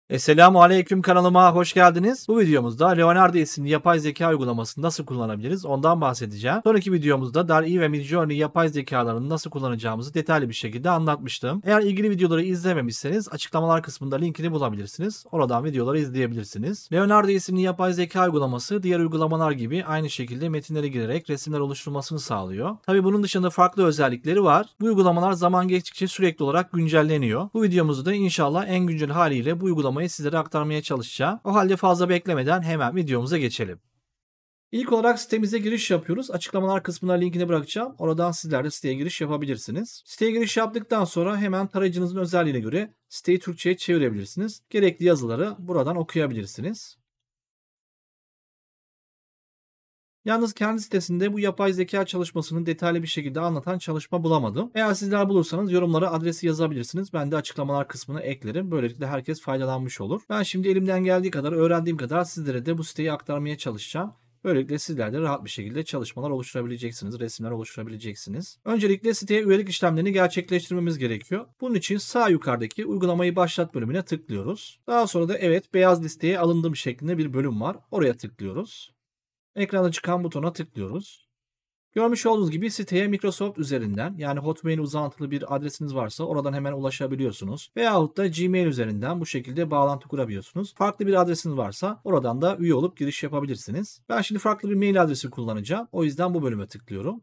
Esselamu Aleyküm, kanalıma hoş geldiniz. Bu videomuzda Leonardo isimli yapay zeka uygulamasını nasıl kullanabiliriz ondan bahsedeceğim. Sonraki videomuzda DALL-E ve Midjourney yapay zekalarını nasıl kullanacağımızı detaylı bir şekilde anlatmıştım. Eğer ilgili videoları izlememişseniz açıklamalar kısmında linkini bulabilirsiniz. Oradan videoları izleyebilirsiniz. Leonardo isimli yapay zeka uygulaması diğer uygulamalar gibi aynı şekilde metinlere girerek resimler oluşturmasını sağlıyor. Tabi bunun dışında farklı özellikleri var. Bu uygulamalar zaman geçtikçe sürekli olarak güncelleniyor. Bu videomuzda da inşallah en güncel haliyle bu uygulamayı sizlere aktarmaya çalışacağım. O halde fazla beklemeden hemen videomuza geçelim. İlk olarak sitemize giriş yapıyoruz. Açıklamalar kısmına linkini bırakacağım. Oradan sizler de siteye giriş yapabilirsiniz. Siteye giriş yaptıktan sonra hemen tarayıcınızın özelliğine göre siteyi Türkçe'ye çevirebilirsiniz. Gerekli yazıları buradan okuyabilirsiniz. Yalnız kendi sitesinde bu yapay zeka çalışmasını detaylı bir şekilde anlatan çalışma bulamadım. Eğer sizler bulursanız yorumlara adresi yazabilirsiniz. Ben de açıklamalar kısmına eklerim. Böylelikle herkes faydalanmış olur. Ben şimdi elimden geldiği kadar, öğrendiğim kadar sizlere de bu siteyi aktarmaya çalışacağım. Böylelikle sizler de rahat bir şekilde çalışmalar oluşturabileceksiniz, resimler oluşturabileceksiniz. Öncelikle siteye üyelik işlemlerini gerçekleştirmemiz gerekiyor. Bunun için sağ yukarıdaki uygulamayı başlat bölümüne tıklıyoruz. Daha sonra da evet, beyaz listeye alındım şeklinde bir bölüm var. Oraya tıklıyoruz. Ekranda çıkan butona tıklıyoruz. Görmüş olduğunuz gibi siteye Microsoft üzerinden, yani Hotmail uzantılı bir adresiniz varsa oradan hemen ulaşabiliyorsunuz. Veyahut da Gmail üzerinden bu şekilde bağlantı kurabiliyorsunuz. Farklı bir adresiniz varsa oradan da üye olup giriş yapabilirsiniz. Ben şimdi farklı bir mail adresi kullanacağım. O yüzden bu bölüme tıklıyorum.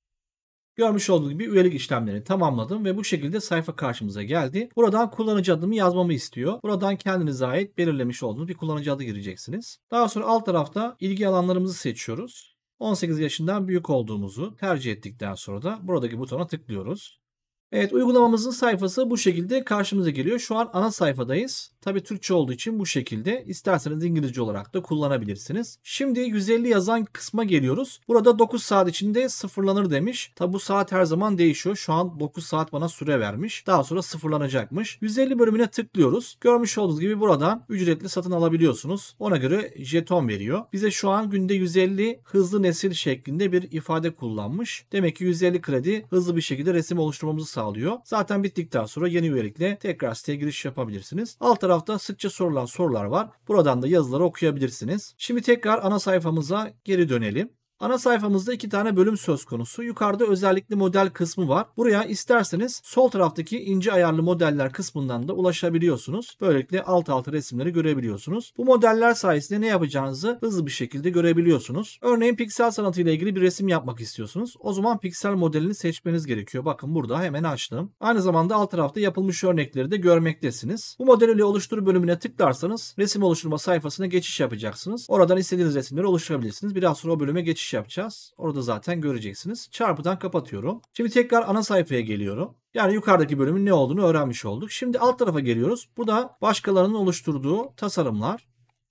Görmüş olduğunuz gibi üyelik işlemlerini tamamladım ve bu şekilde sayfa karşımıza geldi. Buradan kullanıcı adımı yazmamı istiyor. Buradan kendinize ait belirlemiş olduğunuz bir kullanıcı adı gireceksiniz. Daha sonra alt tarafta ilgi alanlarımızı seçiyoruz. 18 yaşından büyük olduğumuzu tercih ettikten sonra da buradaki butona tıklıyoruz. Evet, uygulamamızın sayfası bu şekilde karşımıza geliyor. Şu an ana sayfadayız. Tabii Türkçe olduğu için bu şekilde. İsterseniz İngilizce olarak da kullanabilirsiniz. Şimdi 150 yazan kısma geliyoruz. Burada 9 saat içinde sıfırlanır demiş. Tabii bu saat her zaman değişiyor. Şu an 9 saat bana süre vermiş. Daha sonra sıfırlanacakmış. 150 bölümüne tıklıyoruz. Görmüş olduğunuz gibi buradan ücretli satın alabiliyorsunuz. Ona göre jeton veriyor. Bize şu an günde 150 hızlı nesil şeklinde bir ifade kullanmış. Demek ki 150 kredi hızlı bir şekilde resim oluşturmamızı sağlıyor. Zaten bittikten sonra yeni üyelikle tekrar siteye giriş yapabilirsiniz. Alt tarafta sıkça sorulan sorular var. Buradan da yazıları okuyabilirsiniz. Şimdi tekrar ana sayfamıza geri dönelim. Ana sayfamızda 2 tane bölüm söz konusu. Yukarıda özellikle model kısmı var. Buraya isterseniz sol taraftaki ince ayarlı modeller kısmından da ulaşabiliyorsunuz. Böylelikle alt alta resimleri görebiliyorsunuz. Bu modeller sayesinde ne yapacağınızı hızlı bir şekilde görebiliyorsunuz. Örneğin piksel sanatı ile ilgili bir resim yapmak istiyorsunuz. O zaman piksel modelini seçmeniz gerekiyor. Bakın burada hemen açtım. Aynı zamanda alt tarafta yapılmış örnekleri de görmektesiniz. Bu model ile oluştur bölümüne tıklarsanız resim oluşturma sayfasına geçiş yapacaksınız. Oradan istediğiniz resimleri oluşturabilirsiniz. Biraz sonra o bölüme geçiş yapacağız. Orada zaten göreceksiniz. Çarpıdan kapatıyorum. Şimdi tekrar ana sayfaya geliyorum. Yani yukarıdaki bölümün ne olduğunu öğrenmiş olduk. Şimdi alt tarafa geliyoruz. Burada başkalarının oluşturduğu tasarımlar.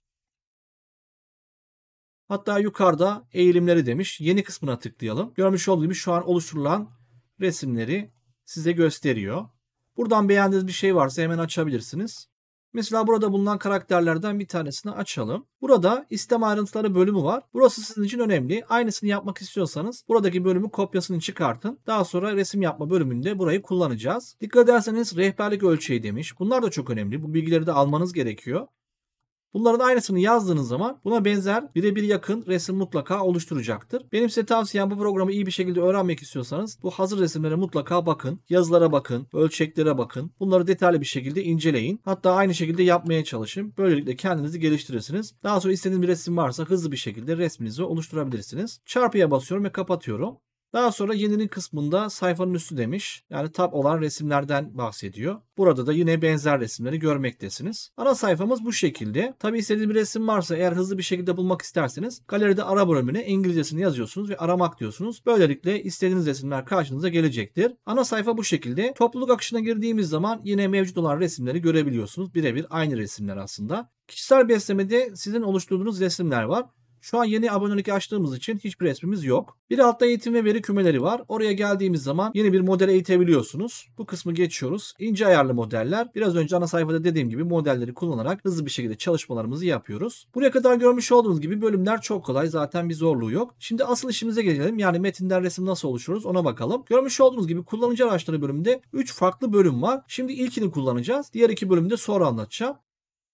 Hatta yukarıda eğilimleri demiş. Yeni kısmına tıklayalım. Görmüş olduğunuz gibi şu an oluşturulan resimleri size gösteriyor. Buradan beğendiğiniz bir şey varsa hemen açabilirsiniz. Mesela burada bulunan karakterlerden bir tanesini açalım. Burada isteme ayrıntıları bölümü var. Burası sizin için önemli. Aynısını yapmak istiyorsanız buradaki bölümü kopyasını çıkartın. Daha sonra resim yapma bölümünde burayı kullanacağız. Dikkat ederseniz rehberlik ölçeği demiş. Bunlar da çok önemli. Bu bilgileri de almanız gerekiyor. Bunların aynısını yazdığınız zaman buna benzer birebir yakın resim mutlaka oluşturacaktır. Benim size tavsiyem, bu programı iyi bir şekilde öğrenmek istiyorsanız bu hazır resimlere mutlaka bakın. Yazılara bakın, ölçeklere bakın. Bunları detaylı bir şekilde inceleyin. Hatta aynı şekilde yapmaya çalışın. Böylelikle kendinizi geliştirirsiniz. Daha sonra istediğiniz bir resim varsa hızlı bir şekilde resminizi oluşturabilirsiniz. Çarpıya basıyorum ve kapatıyorum. Daha sonra yeninin kısmında sayfanın üstü demiş. Yani tab olan resimlerden bahsediyor. Burada da yine benzer resimleri görmektesiniz. Ana sayfamız bu şekilde. Tabi istediğiniz bir resim varsa, eğer hızlı bir şekilde bulmak isterseniz galeride ara bölümüne İngilizcesini yazıyorsunuz ve aramak diyorsunuz. Böylelikle istediğiniz resimler karşınıza gelecektir. Ana sayfa bu şekilde. Topluluk akışına girdiğimiz zaman yine mevcut olan resimleri görebiliyorsunuz. Birebir aynı resimler aslında. Kişisel beslemede sizin oluşturduğunuz resimler var. Şu an yeni abonelik açtığımız için hiçbir resmimiz yok. Bir altta eğitim ve veri kümeleri var. Oraya geldiğimiz zaman yeni bir model eğitebiliyorsunuz. Bu kısmı geçiyoruz. İnce ayarlı modeller. Biraz önce ana sayfada dediğim gibi modelleri kullanarak hızlı bir şekilde çalışmalarımızı yapıyoruz. Buraya kadar görmüş olduğunuz gibi bölümler çok kolay. Zaten bir zorluğu yok. Şimdi asıl işimize gelelim. Yani metinden resim nasıl oluştururuz ona bakalım. Görmüş olduğunuz gibi kullanıcı araçları bölümünde 3 farklı bölüm var. Şimdi ilkini kullanacağız. Diğer 2 bölümde sonra anlatacağım.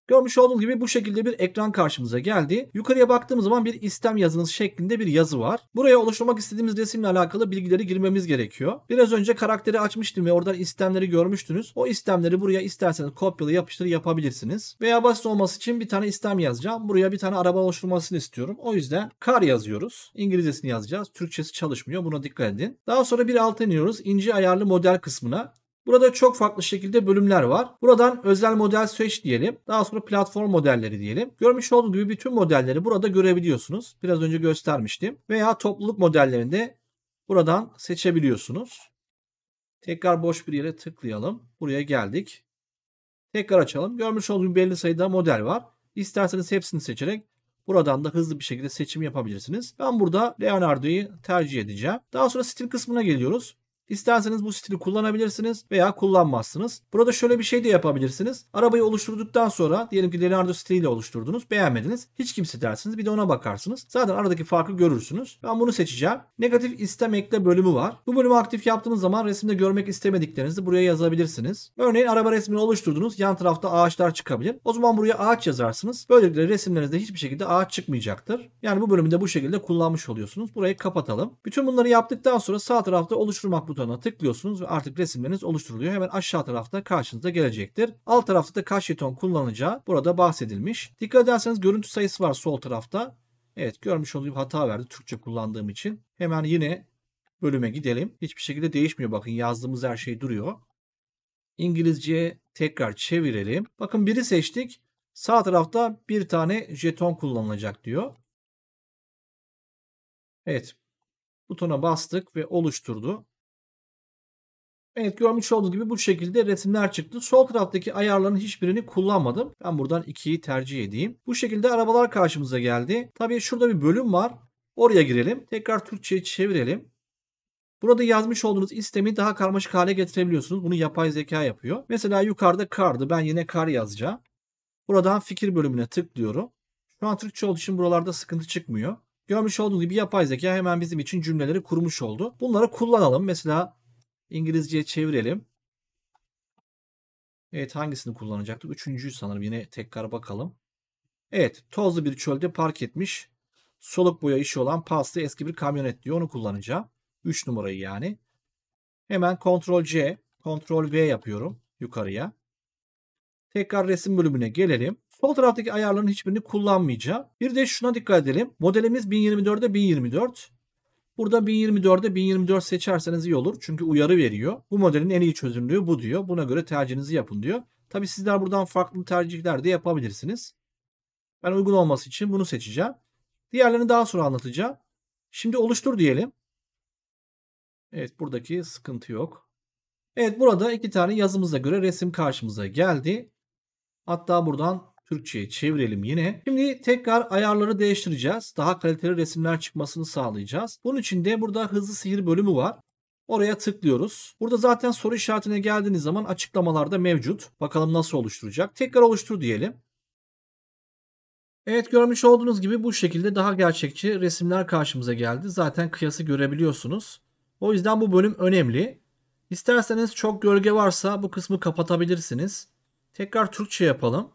Görmüş olduğunuz gibi bu şekilde bir ekran karşımıza geldi. Yukarıya baktığımız zaman bir istem yazınız şeklinde bir yazı var. Buraya oluşturmak istediğimiz resimle alakalı bilgileri girmemiz gerekiyor. Biraz önce karakteri açmıştım ve oradan istemleri görmüştünüz. O istemleri buraya isterseniz kopyala yapıştır yapabilirsiniz. Veya basit olması için bir tane istem yazacağım. Buraya bir tane araba oluşturmasını istiyorum. O yüzden car yazıyoruz. İngilizcesini yazacağız. Türkçesi çalışmıyor. Buna dikkat edin. Daha sonra bir alta iniyoruz. İnce ayarlı model kısmına. Burada çok farklı şekilde bölümler var. Buradan özel model seç diyelim. Daha sonra platform modelleri diyelim. Görmüş olduğunuz gibi bütün modelleri burada görebiliyorsunuz. Biraz önce göstermiştim. Veya topluluk modellerini de buradan seçebiliyorsunuz. Tekrar boş bir yere tıklayalım. Buraya geldik. Tekrar açalım. Görmüş olduğunuz belli sayıda model var. İsterseniz hepsini seçerek buradan da hızlı bir şekilde seçim yapabilirsiniz. Ben burada Leonardo'yu tercih edeceğim. Daha sonra stil kısmına geliyoruz. İsterseniz bu stili kullanabilirsiniz veya kullanmazsınız. Burada şöyle bir şey de yapabilirsiniz. Arabayı oluşturduktan sonra diyelim ki Leonardo stiliyle oluşturdunuz. Beğenmediniz. Hiç kimse dersiniz. Bir de ona bakarsınız. Zaten aradaki farkı görürsünüz. Ben bunu seçeceğim. Negatif istem ekle bölümü var. Bu bölümü aktif yaptığınız zaman resimde görmek istemediklerinizi buraya yazabilirsiniz. Örneğin araba resmini oluşturdunuz. Yan tarafta ağaçlar çıkabilir. O zaman buraya ağaç yazarsınız. Böylelikle resimlerinizde hiçbir şekilde ağaç çıkmayacaktır. Yani bu bölümü de bu şekilde kullanmış oluyorsunuz. Burayı kapatalım. Bütün bunları yaptıktan sonra sağ tarafta oluşturmak butonuna tıklıyorsunuz ve artık resimleriniz oluşturuluyor. Hemen aşağı tarafta karşınıza gelecektir. Alt tarafta da kaç jeton kullanacağı burada bahsedilmiş. Dikkat ederseniz görüntü sayısı var sol tarafta. Evet, görmüş olduğum hata verdi Türkçe kullandığım için. Hemen yine bölüme gidelim. Hiçbir şekilde değişmiyor. Bakın yazdığımız her şey duruyor. İngilizceye tekrar çevirelim. Bakın biri seçtik. Sağ tarafta bir tane jeton kullanılacak diyor. Evet. Butona bastık ve oluşturdu. Evet, görmüş olduğunuz gibi bu şekilde resimler çıktı. Sol taraftaki ayarların hiçbirini kullanmadım. Ben buradan 2'yi tercih edeyim. Bu şekilde arabalar karşımıza geldi. Tabii şurada bir bölüm var. Oraya girelim. Tekrar Türkçe'ye çevirelim. Burada yazmış olduğunuz istemi daha karmaşık hale getirebiliyorsunuz. Bunu yapay zeka yapıyor. Mesela yukarıda car'dı. Ben yine car yazacağım. Buradan fikir bölümüne tıklıyorum. Şu an Türkçe olduğu için buralarda sıkıntı çıkmıyor. Görmüş olduğunuz gibi yapay zeka hemen bizim için cümleleri kurmuş oldu. Bunları kullanalım. Mesela İngilizceye çevirelim. Evet, hangisini kullanacaktık? Üçüncüyü sanırım. Yine tekrar bakalım. Evet, tozlu bir çölde park etmiş. Soluk boya işi olan paslı eski bir kamyonet diyor. Onu kullanacağım. 3 numarayı yani. Hemen Ctrl C, Ctrl V yapıyorum yukarıya. Tekrar resim bölümüne gelelim. Sol taraftaki ayarların hiçbirini kullanmayacağım. Bir de şuna dikkat edelim. Modelimiz 1024'e 1024. Burada 1024'e 1024 seçerseniz iyi olur. Çünkü uyarı veriyor. Bu modelin en iyi çözünürlüğü bu diyor. Buna göre tercihinizi yapın diyor. Tabi sizler buradan farklı tercihler de yapabilirsiniz. Ben uygun olması için bunu seçeceğim. Diğerlerini daha sonra anlatacağım. Şimdi oluştur diyelim. Evet, buradaki sıkıntı yok. Evet, burada iki tane yazımıza göre resim karşımıza geldi. Hatta buradan Türkçe'ye çevirelim yine. Şimdi tekrar ayarları değiştireceğiz. Daha kaliteli resimler çıkmasını sağlayacağız. Bunun için de burada hızlı sihir bölümü var. Oraya tıklıyoruz. Burada zaten soru işaretine geldiğiniz zaman açıklamalarda mevcut. Bakalım nasıl oluşturacak. Tekrar oluştur diyelim. Evet, görmüş olduğunuz gibi bu şekilde daha gerçekçi resimler karşımıza geldi. Zaten kıyası görebiliyorsunuz. O yüzden bu bölüm önemli. İsterseniz çok gölge varsa bu kısmı kapatabilirsiniz. Tekrar Türkçe yapalım.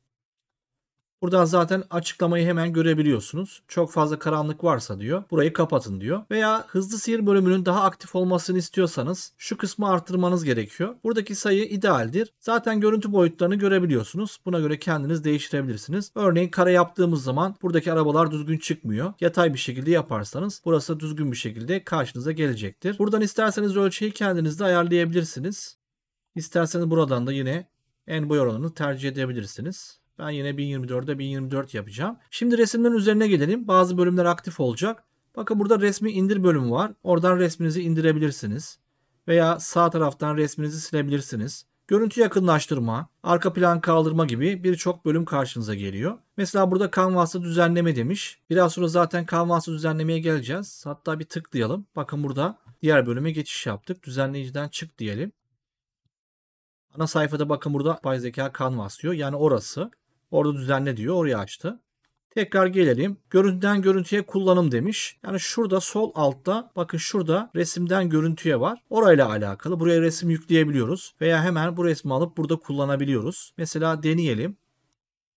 Buradan zaten açıklamayı hemen görebiliyorsunuz. Çok fazla karanlık varsa diyor, burayı kapatın diyor. Veya hızlı sihir bölümünün daha aktif olmasını istiyorsanız şu kısmı arttırmanız gerekiyor. Buradaki sayı idealdir. Zaten görüntü boyutlarını görebiliyorsunuz. Buna göre kendiniz değiştirebilirsiniz. Örneğin kare yaptığımız zaman buradaki arabalar düzgün çıkmıyor. Yatay bir şekilde yaparsanız burası düzgün bir şekilde karşınıza gelecektir. Buradan isterseniz ölçeği kendiniz de ayarlayabilirsiniz. İsterseniz buradan da yine en boy oranını tercih edebilirsiniz. Ben yine 1024'e 1024 yapacağım. Şimdi resimlerin üzerine gelelim. Bazı bölümler aktif olacak. Bakın burada resmi indir bölümü var. Oradan resminizi indirebilirsiniz. Veya sağ taraftan resminizi silebilirsiniz. Görüntü yakınlaştırma, arka plan kaldırma gibi birçok bölüm karşınıza geliyor. Mesela burada kanvaslı düzenleme demiş. Biraz sonra zaten kanvaslı düzenlemeye geleceğiz. Hatta bir tıklayalım. Bakın burada diğer bölüme geçiş yaptık. Düzenleyiciden çık diyelim. Ana sayfada bakın burada yapay zeka kanvas diyor. Yani orası. Orada düzenle diyor. Orayı açtı. Tekrar gelelim. Görüntüden görüntüye kullanım demiş. Yani şurada sol altta bakın şurada resimden görüntüye var. Orayla alakalı. Buraya resim yükleyebiliyoruz. Veya hemen bu resmi alıp burada kullanabiliyoruz. Mesela deneyelim.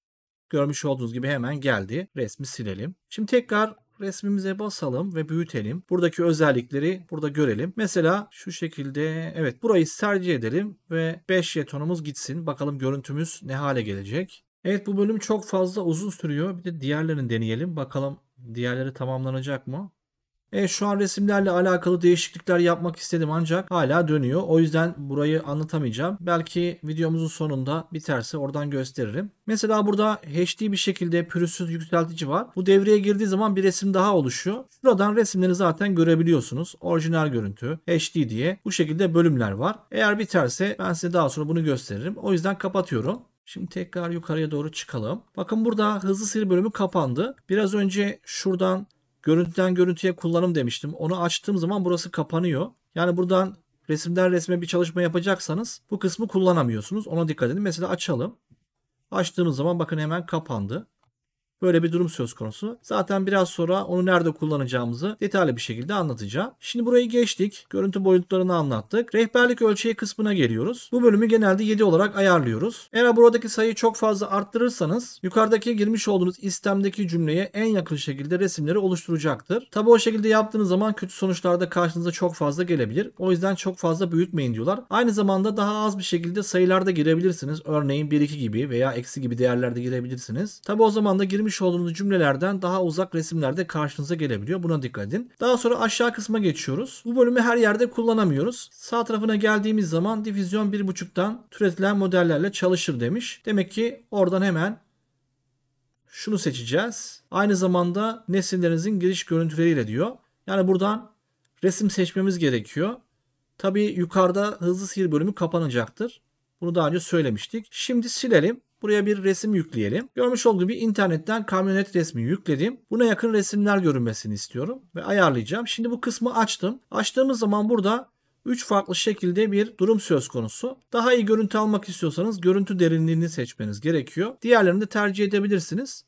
Görmüş olduğunuz gibi hemen geldi. Resmi silelim. Şimdi tekrar resmimize basalım ve büyütelim. Buradaki özellikleri burada görelim. Mesela şu şekilde, evet, burayı tercih edelim ve 5 jetonumuz gitsin. Bakalım görüntümüz ne hale gelecek. Evet, bu bölüm çok fazla uzun sürüyor. Bir de diğerlerini deneyelim. Bakalım diğerleri tamamlanacak mı? Evet, şu an resimlerle alakalı değişiklikler yapmak istedim ancak hala dönüyor. O yüzden burayı anlatamayacağım. Belki videomuzun sonunda biterse oradan gösteririm. Mesela burada HD bir şekilde pürüzsüz yükseltici var. Bu devreye girdiği zaman bir resim daha oluşuyor. Şuradan resimleri zaten görebiliyorsunuz. Orijinal görüntü, HD diye bu şekilde bölümler var. Eğer biterse ben size daha sonra bunu gösteririm. O yüzden kapatıyorum. Şimdi tekrar yukarıya doğru çıkalım. Bakın burada hızlı sil bölümü kapandı. Biraz önce şuradan görüntüden görüntüye kullanım demiştim. Onu açtığım zaman burası kapanıyor. Yani buradan resimden resme bir çalışma yapacaksanız bu kısmı kullanamıyorsunuz. Ona dikkat edin. Mesela açalım. Açtığımız zaman bakın hemen kapandı. Böyle bir durum söz konusu. Zaten biraz sonra onu nerede kullanacağımızı detaylı bir şekilde anlatacağım. Şimdi burayı geçtik. Görüntü boyutlarını anlattık. Rehberlik ölçeği kısmına geliyoruz. Bu bölümü genelde 7 olarak ayarlıyoruz. Eğer buradaki sayıyı çok fazla arttırırsanız yukarıdaki girmiş olduğunuz istemdeki cümleye en yakın şekilde resimleri oluşturacaktır. Tabi o şekilde yaptığınız zaman kötü sonuçlar da karşınıza çok fazla gelebilir. O yüzden çok fazla büyütmeyin diyorlar. Aynı zamanda daha az bir şekilde sayılarda girebilirsiniz. Örneğin 1-2 gibi veya eksi gibi değerlerde girebilirsiniz. Tabi o zaman da girmiş olduğunuz cümlelerden daha uzak resimlerde karşınıza gelebiliyor. Buna dikkat edin. Daha sonra aşağı kısma geçiyoruz. Bu bölümü her yerde kullanamıyoruz. Sağ tarafına geldiğimiz zaman difüzyon 1.5'tan türetilen modellerle çalışır demiş. Demek ki oradan hemen şunu seçeceğiz. Aynı zamanda nesnelerinizin giriş görüntüleriyle diyor. Yani buradan resim seçmemiz gerekiyor. Tabii yukarıda hızlı sil bölümü kapanacaktır. Bunu daha önce söylemiştik. Şimdi silelim. Buraya bir resim yükleyelim. Görmüş olduğunuz gibi internetten kamyonet resmi yükledim. Buna yakın resimler görünmesini istiyorum ve ayarlayacağım. Şimdi bu kısmı açtım. Açtığımız zaman burada 3 farklı şekilde bir durum söz konusu. Daha iyi görüntü almak istiyorsanız görüntü derinliğini seçmeniz gerekiyor. Diğerlerini de tercih edebilirsiniz.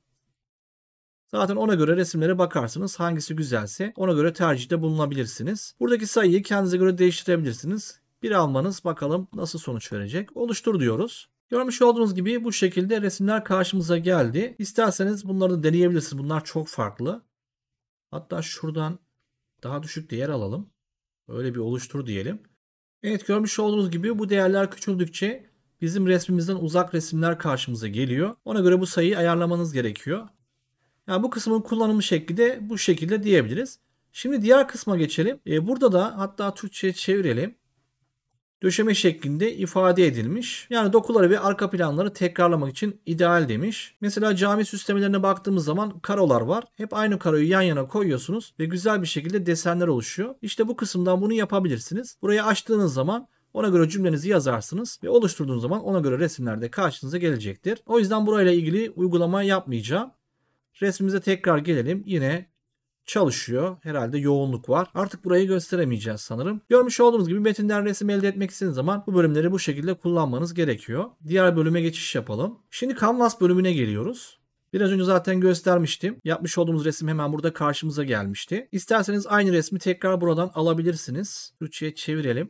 Zaten ona göre resimlere bakarsınız. Hangisi güzelse ona göre tercihte bulunabilirsiniz. Buradaki sayıyı kendinize göre değiştirebilirsiniz. Bir almanız bakalım nasıl sonuç verecek. Oluştur diyoruz. Görmüş olduğunuz gibi bu şekilde resimler karşımıza geldi. İsterseniz bunları da deneyebilirsiniz. Bunlar çok farklı. Hatta şuradan daha düşük değer alalım. Öyle bir oluştur diyelim. Evet, görmüş olduğunuz gibi bu değerler küçüldükçe bizim resmimizden uzak resimler karşımıza geliyor. Ona göre bu sayıyı ayarlamanız gerekiyor. Yani bu kısmın kullanım şekli de bu şekilde diyebiliriz. Şimdi diğer kısma geçelim. Burada da hatta Türkçe'ye çevirelim. Döşeme şeklinde ifade edilmiş. Yani dokuları ve arka planları tekrarlamak için ideal demiş. Mesela cami süslemelerine baktığımız zaman karolar var. Hep aynı karoyu yan yana koyuyorsunuz ve güzel bir şekilde desenler oluşuyor. İşte bu kısımdan bunu yapabilirsiniz. Burayı açtığınız zaman ona göre cümlenizi yazarsınız ve oluşturduğunuz zaman ona göre resimler de karşınıza gelecektir. O yüzden burayla ilgili uygulama yapmayacağım. Resmimize tekrar gelelim. Yine çalışıyor. Herhalde yoğunluk var. Artık burayı gösteremeyeceğiz sanırım. Görmüş olduğunuz gibi metinden resim elde etmek istediğiniz zaman bu bölümleri bu şekilde kullanmanız gerekiyor. Diğer bölüme geçiş yapalım. Şimdi Canvas bölümüne geliyoruz. Biraz önce zaten göstermiştim. Yapmış olduğumuz resim hemen burada karşımıza gelmişti. İsterseniz aynı resmi tekrar buradan alabilirsiniz. Türkçe'ye çevirelim.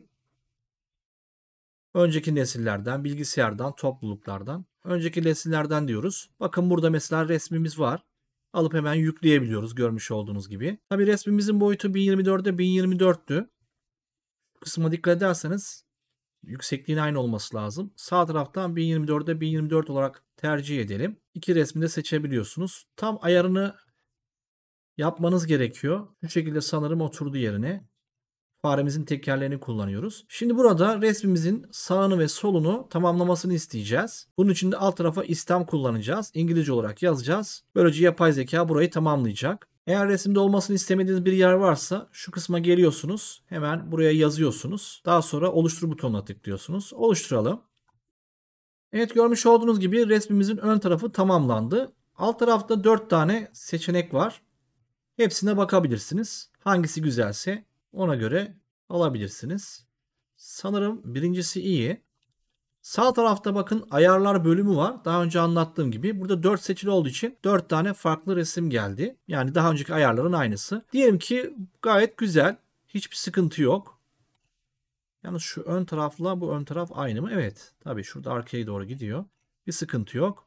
Önceki nesillerden, bilgisayardan, topluluklardan. Önceki nesillerden diyoruz. Bakın burada mesela resmimiz var. Alıp hemen yükleyebiliyoruz görmüş olduğunuz gibi. Tabi resmimizin boyutu 1024'e 1024'tü. Kısma dikkat ederseniz yüksekliğin aynı olması lazım. Sağ taraftan 1024'e 1024 olarak tercih edelim. İki resmi de seçebiliyorsunuz. Tam ayarını yapmanız gerekiyor. Bu şekilde sanırım oturdu yerine. Faremizin tekerlerini kullanıyoruz. Şimdi burada resmimizin sağını ve solunu tamamlamasını isteyeceğiz. Bunun için de alt tarafa istem kullanacağız. İngilizce olarak yazacağız. Böylece yapay zeka burayı tamamlayacak. Eğer resimde olmasını istemediğiniz bir yer varsa şu kısma geliyorsunuz. Hemen buraya yazıyorsunuz. Daha sonra oluştur butonuna tıklıyorsunuz. Oluşturalım. Evet, görmüş olduğunuz gibi resmimizin ön tarafı tamamlandı. Alt tarafta 4 tane seçenek var. Hepsine bakabilirsiniz. Hangisi güzelse ona göre alabilirsiniz. Sanırım birincisi iyi. Sağ tarafta bakın ayarlar bölümü var. Daha önce anlattığım gibi burada 4 seçili olduğu için 4 tane farklı resim geldi. Yani daha önceki ayarların aynısı. Diyelim ki gayet güzel. Hiçbir sıkıntı yok. Yalnız şu ön tarafla bu ön taraf aynı mı? Evet. Tabii şurada arkaya doğru gidiyor. Bir sıkıntı yok.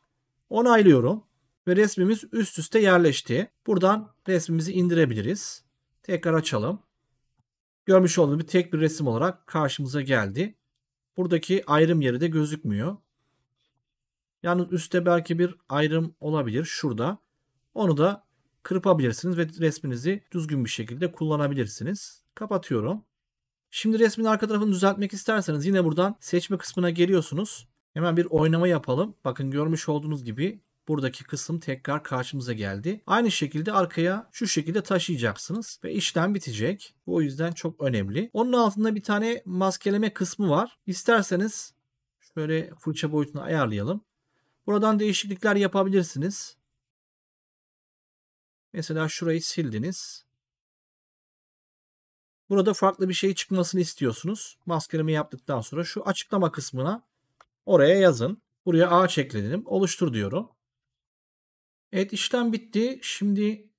Onaylıyorum. Ve resmimiz üst üste yerleşti. Buradan resmimizi indirebiliriz. Tekrar açalım. Görmüş olduğunuz tek bir resim olarak karşımıza geldi. Buradaki ayrım yeri de gözükmüyor. Yalnız üstte belki bir ayrım olabilir şurada. Onu da kırpabilirsiniz ve resminizi düzgün bir şekilde kullanabilirsiniz. Kapatıyorum. Şimdi resmin arka tarafını düzeltmek isterseniz yine buradan seçme kısmına geliyorsunuz. Hemen bir oynama yapalım. Bakın görmüş olduğunuz gibi buradaki kısım tekrar karşımıza geldi. Aynı şekilde arkaya şu şekilde taşıyacaksınız ve işlem bitecek. Bu o yüzden çok önemli. Onun altında bir tane maskeleme kısmı var. İsterseniz şöyle fırça boyutunu ayarlayalım. Buradan değişiklikler yapabilirsiniz. Mesela şurayı sildiniz. Burada farklı bir şey çıkmasını istiyorsunuz. Maskeleme yaptıktan sonra şu açıklama kısmına oraya yazın. Buraya ağaç ekledim. Oluştur diyorum. Evet, işlem bitti. Şimdi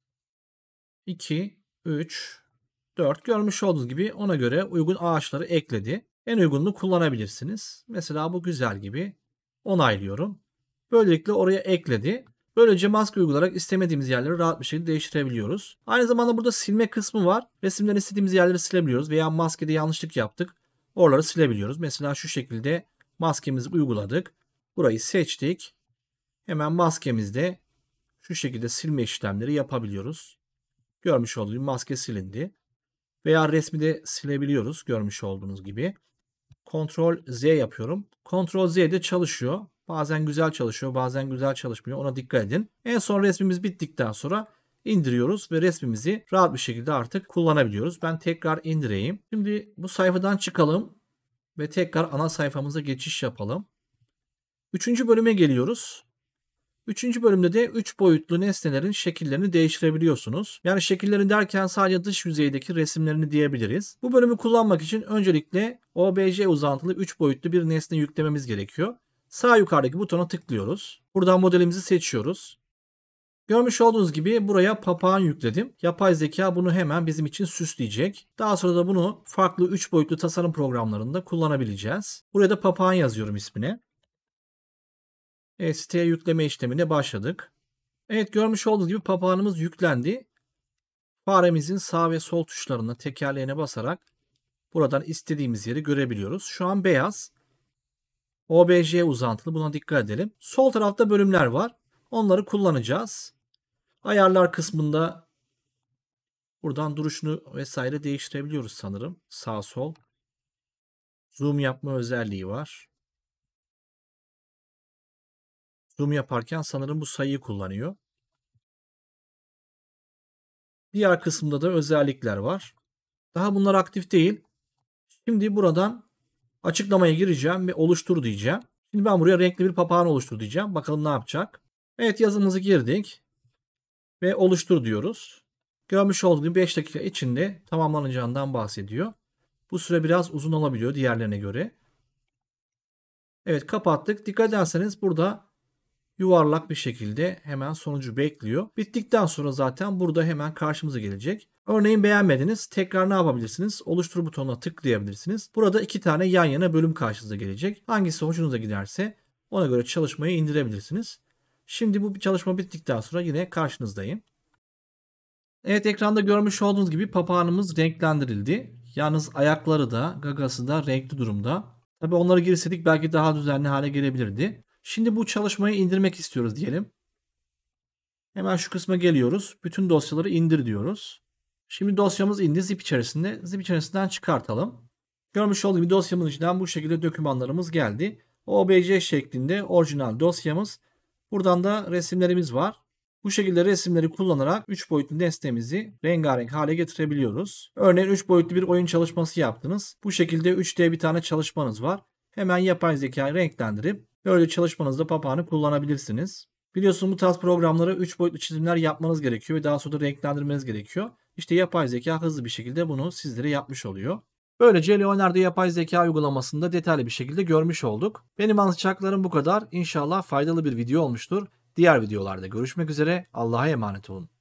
2, 3, 4 görmüş olduğunuz gibi ona göre uygun ağaçları ekledi. En uygununu kullanabilirsiniz. Mesela bu güzel gibi. Onaylıyorum. Böylelikle oraya ekledi. Böylece maske uygulayarak istemediğimiz yerleri rahat bir şekilde değiştirebiliyoruz. Aynı zamanda burada silme kısmı var. Resimden istediğimiz yerleri silebiliyoruz veya maskede yanlışlık yaptık. Oraları silebiliyoruz. Mesela şu şekilde maskemizi uyguladık. Burayı seçtik. Hemen maskemizde şu şekilde silme işlemleri yapabiliyoruz. Görmüş olduğunuz gibi maske silindi. Veya resmi de silebiliyoruz görmüş olduğunuz gibi. Ctrl Z yapıyorum. Ctrl Z'de çalışıyor. Bazen güzel çalışıyor, bazen güzel çalışmıyor. Ona dikkat edin. En son resmimiz bittikten sonra indiriyoruz ve resmimizi rahat bir şekilde artık kullanabiliyoruz. Ben tekrar indireyim. Şimdi bu sayfadan çıkalım ve tekrar ana sayfamıza geçiş yapalım. Üçüncü bölüme geliyoruz. Üçüncü bölümde de 3 boyutlu nesnelerin şekillerini değiştirebiliyorsunuz. Yani şekillerini derken sadece dış yüzeydeki resimlerini diyebiliriz. Bu bölümü kullanmak için öncelikle OBJ uzantılı 3 boyutlu bir nesne yüklememiz gerekiyor. Sağ yukarıdaki butona tıklıyoruz. Buradan modelimizi seçiyoruz. Görmüş olduğunuz gibi buraya papağan yükledim. Yapay zeka bunu hemen bizim için süsleyecek. Daha sonra da bunu farklı 3 boyutlu tasarım programlarında kullanabileceğiz. Buraya da papağan yazıyorum ismine. Evet, siteye yükleme işlemine başladık. Evet, görmüş olduğunuz gibi papağanımız yüklendi. Faremizin sağ ve sol tuşlarına tekerleğine basarak buradan istediğimiz yeri görebiliyoruz. Şu an beyaz. OBJ uzantılı, buna dikkat edelim. Sol tarafta bölümler var. Onları kullanacağız. Ayarlar kısmında buradan duruşunu vesaire değiştirebiliyoruz sanırım. Sağ sol. Zoom yapma özelliği var. Zoom yaparken sanırım bu sayıyı kullanıyor. Diğer kısımda da özellikler var. Daha bunlar aktif değil. Şimdi buradan açıklamaya gireceğim ve oluştur diyeceğim. Şimdi ben buraya renkli bir papağan oluştur diyeceğim. Bakalım ne yapacak. Evet, yazımızı girdik. Ve oluştur diyoruz. Görmüş olduğunuz gibi 5 dakika içinde tamamlanacağından bahsediyor. Bu süre biraz uzun olabiliyor diğerlerine göre. Evet, kapattık. Dikkat ederseniz burada yuvarlak bir şekilde hemen sonucu bekliyor. Bittikten sonra zaten burada hemen karşımıza gelecek. Örneğin beğenmediniz. Tekrar ne yapabilirsiniz? Oluştur butonuna tıklayabilirsiniz. Burada 2 tane yan yana bölüm karşınıza gelecek. Hangisi hoşunuza giderse ona göre çalışmayı indirebilirsiniz. Şimdi bu çalışma bittikten sonra yine karşınızdayım. Evet, ekranda görmüş olduğunuz gibi papağanımız renklendirildi. Yalnız ayakları da gagası da renkli durumda. Tabi onları girseydik belki daha düzenli hale gelebilirdi. Şimdi bu çalışmayı indirmek istiyoruz diyelim. Hemen şu kısma geliyoruz. Bütün dosyaları indir diyoruz. Şimdi dosyamız indi zip içerisinde. Zip içerisinden çıkartalım. Görmüş olduğunuz gibi dosyamızın içinden bu şekilde dokümanlarımız geldi. OBJ şeklinde orijinal dosyamız. Buradan da resimlerimiz var. Bu şekilde resimleri kullanarak 3 boyutlu nesnemizi rengarenk hale getirebiliyoruz. Örneğin 3 boyutlu bir oyun çalışması yaptınız. Bu şekilde 3D bir tane çalışmanız var. Hemen yapay zekayı renklendirip böyle çalışmanızda papağanı kullanabilirsiniz. Biliyorsunuz bu tarz programlara 3 boyutlu çizimler yapmanız gerekiyor ve daha sonra da renklendirmeniz gerekiyor. İşte yapay zeka hızlı bir şekilde bunu sizlere yapmış oluyor. Böylece Leonardo yapay zeka uygulamasında detaylı bir şekilde görmüş olduk. Benim anlatacaklarım bu kadar. İnşallah faydalı bir video olmuştur. Diğer videolarda görüşmek üzere. Allah'a emanet olun.